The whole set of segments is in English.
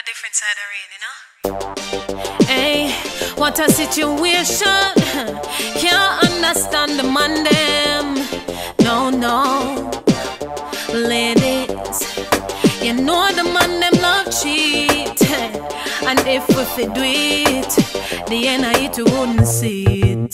a different side of Raine, you know? Hey, what a situation. Can't understand the man them. No, no. Ladies, you know the man them love cheat. And if we do it, the end of it wouldn't see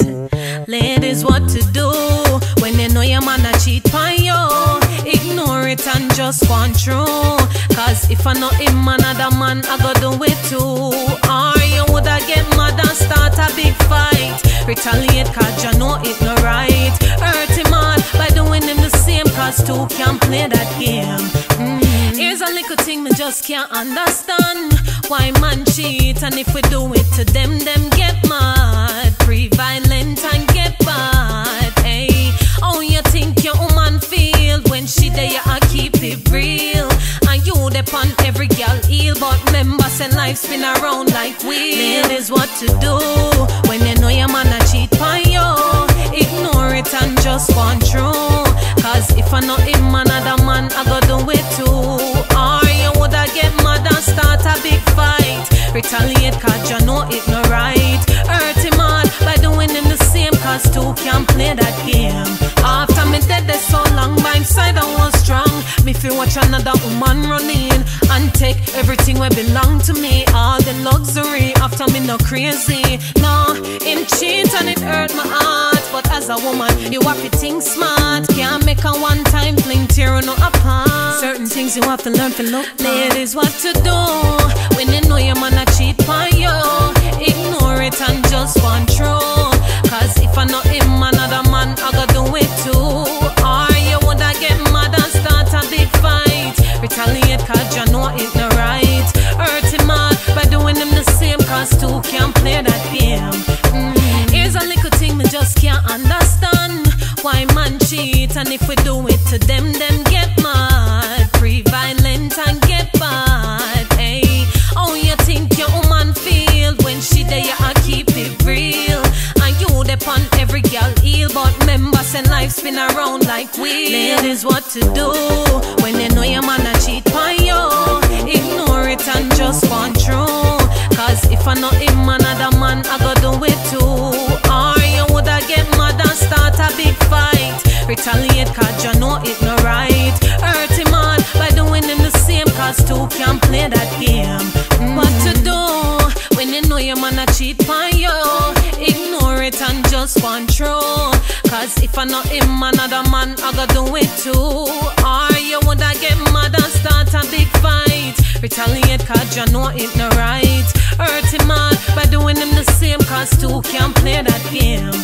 it. Ladies, what to do when you know your man a cheat on you? Ignore it and just want through. Cause if I know him another man, I go do it too. Or you woulda get mad and start a big fight. Retaliate cause you know it no right. Hurt him all by doing him the same, cause two can't play that game. Here's a little thing me just can't understand. Why man cheat, and if we do it to them, them get mad. Pre-violent and get bad. Hey, how you think your woman feel when she there you keep it real? And you depend every girl heel, but remember say life spin around like wheels. Ladies, what to do when you know your man a cheat on you? Ignore it and just want through. Cause if I know him another man, I go do it too. Or you woulda get mad and start a big fight. Retaliate cause you know it no right. Hurt him all by doing him the same, cause two can't play that game. After me dead there so long, by his side I was strong. Me feel watch another woman run in and take everything where belong to me. All the luxury, after me no crazy. No, him cheat and it hurt my heart. But as a woman, you have to think smart. Can't make a one-time fling tear no apart. Certain things you have to learn to look. Ladies, what to do when you know your man a cheat on you? Ignore it and just want through. Cause if I know him another man, I go do it too. Or you woulda get mad and start a big fight. Retaliate cause you know it no right. Hurt him all by doing him the same, cause two can't play that game. Here's a little thing me just can't understand. Why man cheat, and if we do it to them, them get mad. Pre-violent and get bad. Hey, how you think your woman feel when she there you keep it real? And you depend every girl heel, but remember say life spin around like wheels. Ladies, what to do when you know your man a cheat on you? Ignore it and just want through. Cause if I know him another man, I go do it too. Or you woulda get mad and start a big fight. Retaliate cause you know it no right. Hurt him all by doing him the same, cause two can't play that game. What to do when you know your man a cheat on you? Ignore it and just want through. Cause if I know him another man, I go do it too. Or you woulda get mad and start a big fight. Retaliate cause you know it no right. Hurt him all by doing him the same, cause two can't play that game.